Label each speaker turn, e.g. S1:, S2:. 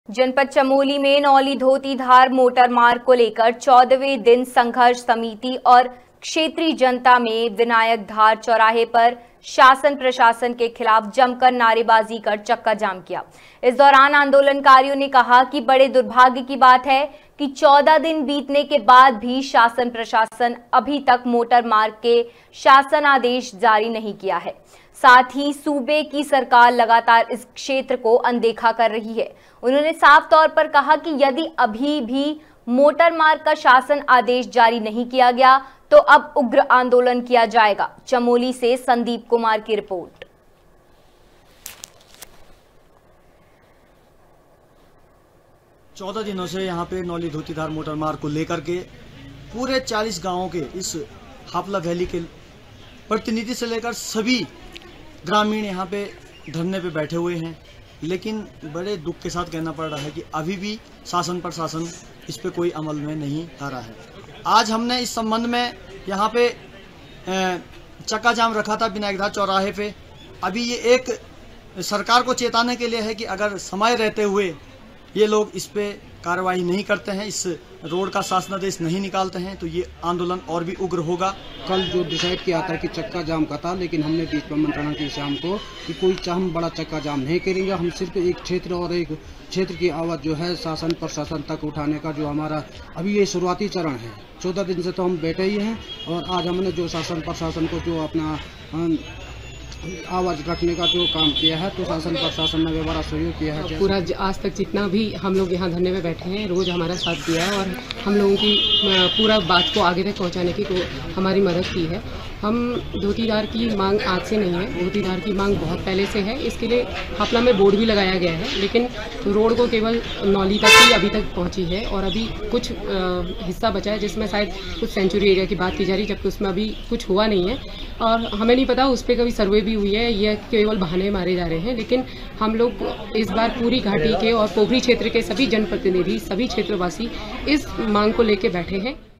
S1: जनपद चमोली में नौली धोतीधार मोटर मार्ग को लेकर 14वें दिन संघर्ष समिति और क्षेत्रीय जनता में विनायक धार चौराहे पर शासन प्रशासन के खिलाफ जमकर नारेबाजी कर चक्का जाम किया। इस दौरान आंदोलनकारियों ने कहा कि बड़े दुर्भाग्य की बात है कि 14 दिन बीतने के बाद भी शासन प्रशासन अभी तक मोटर मार्ग के शासन आदेश जारी नहीं किया है। साथ ही सूबे की सरकार लगातार इस क्षेत्र को अनदेखा कर रही है। उन्होंने साफ तौर पर कहा कि यदि अभी भी मोटर मार्ग का शासन आदेश जारी नहीं किया गया तो अब उग्र आंदोलन किया जाएगा। चमोली से संदीप कुमार की रिपोर्ट।
S2: चौदह दिनों से यहाँ पे नौली धोतीधार मोटर मार्ग को लेकर के पूरे 40 गांवों के इस हापला वैली के प्रतिनिधि से लेकर सभी ग्रामीण यहाँ पे धरने पे बैठे हुए हैं, लेकिन बड़े दुख के साथ कहना पड़ रहा है कि अभी भी शासन प्रशासन इस पे कोई अमल में नहीं आ रहा है। आज हमने इस संबंध में यहाँ पे चक्का जाम रखा था विनायक धार चौराहे पे। अभी ये एक सरकार को चेताने के लिए है कि अगर समय रहते हुए ये लोग इस पे कार्रवाई नहीं करते हैं, इस रोड का शासनादेश नहीं निकालते हैं, तो ये आंदोलन और भी उग्र होगा।
S3: कल जो डिसाइड किया था कि चक्का जाम का था, लेकिन हमने बीच में मंत्रणा की शाम को कि कोई हम बड़ा चक्का जाम नहीं करेंगे। हम सिर्फ एक क्षेत्र और एक क्षेत्र की आवाज़ जो है शासन प्रशासन तक उठाने का जो हमारा अभी ये शुरुआती चरण है। 14 दिन से तो हम बैठे ही हैं और आज हमने जो शासन प्रशासन को जो अपना आवाज़ रखने का जो काम किया है, तो शासन प्रशासन ने बड़ा सहयोग किया है।
S4: पूरा आज तक जितना भी हम लोग यहाँ धरने में बैठे हैं, रोज हमारा साथ दिया है और हम लोगों की पूरा बात को आगे तक पहुँचाने की हमारी मदद की है। हम धोतीधार की मांग आज से नहीं है, धोतीधार की मांग बहुत पहले से है। इसके लिए हापला में बोर्ड भी लगाया गया है, लेकिन रोड को केवल नौली तक ही अभी तक पहुंची है और अभी कुछ हिस्सा बचा है जिसमें शायद कुछ सेंचुरी एरिया की बात की जा रही है, जबकि उसमें अभी कुछ हुआ नहीं है और हमें नहीं पता उस पर कभी सर्वे भी हुई है। यह केवल बहाने मारे जा रहे हैं। लेकिन हम लोग इस बार पूरी घाटी के और पोखरी क्षेत्र के सभी जनप्रतिनिधि, सभी क्षेत्रवासी इस मांग को लेकर बैठे हैं।